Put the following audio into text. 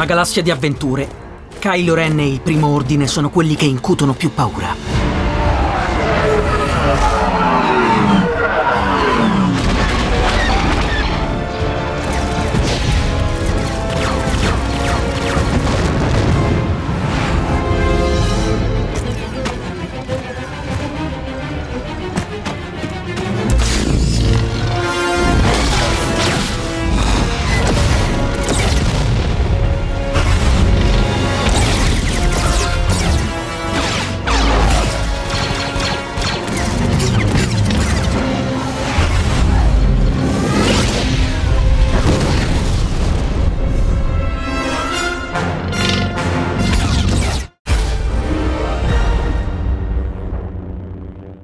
una galassia di avventure, Kylo Ren e il Primo Ordine sono quelli che incutono più paura.